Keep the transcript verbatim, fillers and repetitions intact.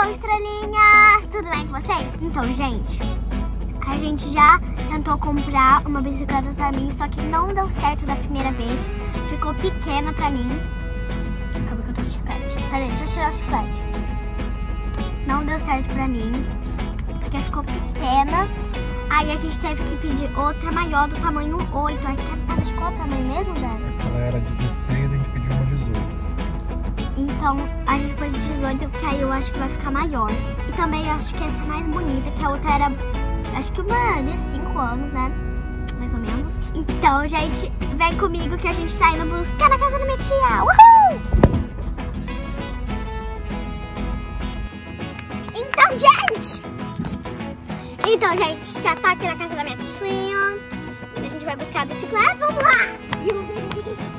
Hello, estrelinhas! Tudo bem com vocês? Então, gente, a gente já tentou comprar uma bicicleta pra mim, só que não deu certo da primeira vez. Ficou pequena pra mim. Calma que eu tô de chiclete. Peraí, deixa eu tirar o chiclete. Não deu certo pra mim, porque ficou pequena. Aí a gente teve que pedir outra maior do tamanho oito. Aí tava de qual tamanho mesmo, Débora? Ela era dezesseis, a gente pediu uma dezoito. Então a gente pôs de dezoito, que aí eu acho que vai ficar maior. E também eu acho que essa é mais bonita, que a outra era, acho que uma de cinco anos, né? Mais ou menos. Então, gente, vem comigo que a gente tá indo buscar na casa da minha tia. Uhul! Então, gente! Então, gente, já tá aqui na casa da minha tia. A gente vai buscar a bicicleta. Vamos lá!